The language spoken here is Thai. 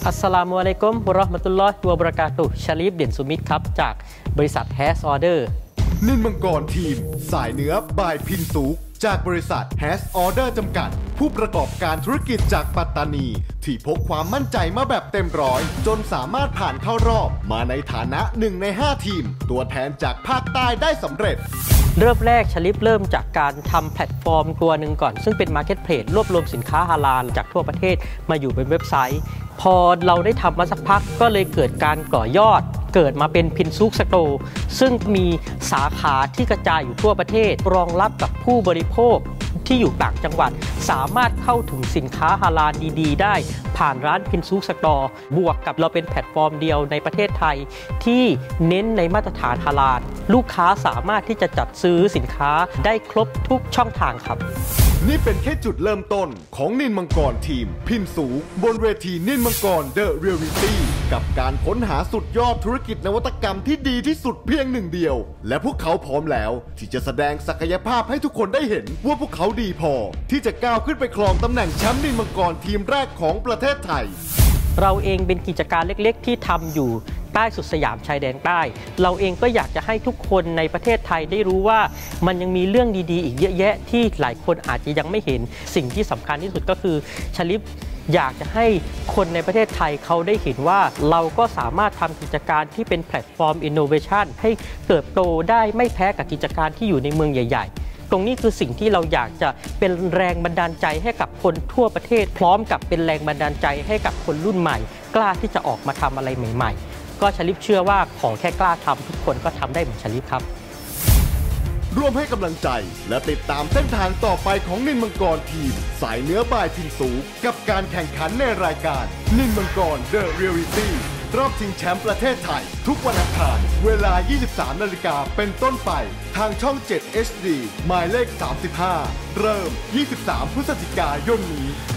อัสสลามุอะลัยกุมวะเราะห์มะตุลลอฮิวะบะเราะกาตุฮ์ชาลีฟเด่นสุมิตรครับจากบริษัท Has Order นินมังกรทีมสายเนื้อบายพินซูกจากบริษัท Has Order จำกัดผู้ประกอบการธุรกิจจากปัตตานีที่พกความมั่นใจมาแบบเต็มร้อยจนสามารถผ่านเข้ารอบมาในฐานะ1 ใน 5 ทีมตัวแทนจากภาคใต้ได้สำเร็จเริ่มแรกชลิปเริ่มจากการทำแพลตฟอร์มตัวหนึ่งก่อนซึ่งเป็น Marketplace รวบรวมสินค้าฮาลาลจากทั่วประเทศมาอยู่บนเว็บไซต์พอเราได้ทำมาสักพักก็เลยเกิดการก่อยอดเกิดมาเป็นพินซูกสโตร์ซึ่งมีสาขาที่กระจายอยู่ทั่วประเทศรองรับกับผู้บริโภคที่อยู่ต่างจังหวัดสามารถเข้าถึงสินค้าฮาลาลดีๆได้ผ่านร้านพินซูกสโตร์บวกกับเราเป็นแพลตฟอร์มเดียวในประเทศไทยที่เน้นในมาตรฐานฮาลาลลูกค้าสามารถที่จะจัดซื้อสินค้าได้ครบทุกช่องทางครับนี่เป็นแค่จุดเริ่มต้นของนินมังกรทีมพินสูงบนเวทีนินมังกรเดอะเรียลิตี้กับการค้นหาสุดยอดธุรกิจนวัตกรรมที่ดีที่สุดเพียงหนึ่งเดียวและพวกเขาพร้อมแล้วที่จะแสดงศักยภาพให้ทุกคนได้เห็นว่าพวกเขาดีพอที่จะก้าวขึ้นไปครองตำแหน่งแชมป์นินมังกรทีมแรกของประเทศไทยเราเองเป็นกิจการเล็กๆที่ทำอยู่ใต้สุดสยามชายแดนใต้เราเองก็อยากจะให้ทุกคนในประเทศไทยได้รู้ว่ามันยังมีเรื่องดีๆอีกเยอะแยะที่หลายคนอาจจะยังไม่เห็นสิ่งที่สำคัญที่สุดก็คือชลิปอยากจะให้คนในประเทศไทยเขาได้เห็นว่าเราก็สามารถทำกิจการที่เป็นแพลตฟอร์ม Innovation ให้เติบโตได้ไม่แพ้กับกิจการที่อยู่ในเมืองใหญ่ๆตรงนี้คือสิ่งที่เราอยากจะเป็นแรงบันดาลใจให้กับคนทั่วประเทศพร้อมกับเป็นแรงบันดาลใจให้กับคนรุ่นใหม่กล้าที่จะออกมาทำอะไรใหม่ๆก็ชลิปเชื่อว่าของแค่กล้าทำทุกคนก็ทำได้เหมือนชลิปครับร่วมให้กำลังใจและติดตามเส้นทางต่อไปของนินมังกรทีมสายเนื้อบายพินสูกับการแข่งขันในรายการนินมังกรเดอะเรียลิตี้รอบชิงแชมป์ประเทศไทยทุกวันอังคารเวลา 23 นาฬิกาเป็นต้นไปทางช่อง 7 HD หมายเลข 35 เริ่ม 23 พฤศจิกายนนี้